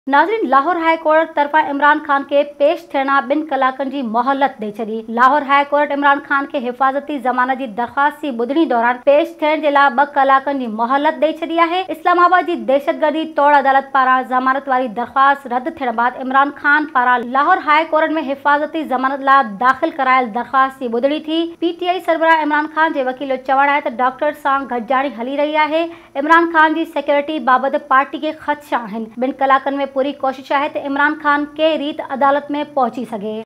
नाज़रीन, Lahore high court तरफ़ा इमरान खान के पेश थियणा 2 कलाकनि जी मोहलत ॾेई छॾी। लाहौर हाई कोर्ट इमरान खान के हिफ़ाज़ती ज़मानत जी दरख़्वास्त जी ॿुधणी दौरान पेश थियण जे लाइ 2 कलाकनि जी मोहलत ॾेई छॾी आहे। इस्लामाबाद जी दहशतगर्दी तोड़ अदालत पारां ज़मानत वारी दरख़्वास्त रद्द थियण बाद इमरान खान पारां लाहौर हाई कोर्ट में हिफ़ाज़ती ज़मानत लाइ दाख़िल करायल दरख़्वास्त जी ॿुधणी थी। PTI सरबराह इमरान खान जे वकील जो चवणु आहे त डॉक्टर सां गॾिजाणी हली रही आहे। इमरान खान जी सिक्योरिटी बाबति पार्टी खे ख़दशा आहिनि। 2 कलाकनि में पूरी कोशिश आहे त इमरान खान के रीत अदालत में पहुची सघे।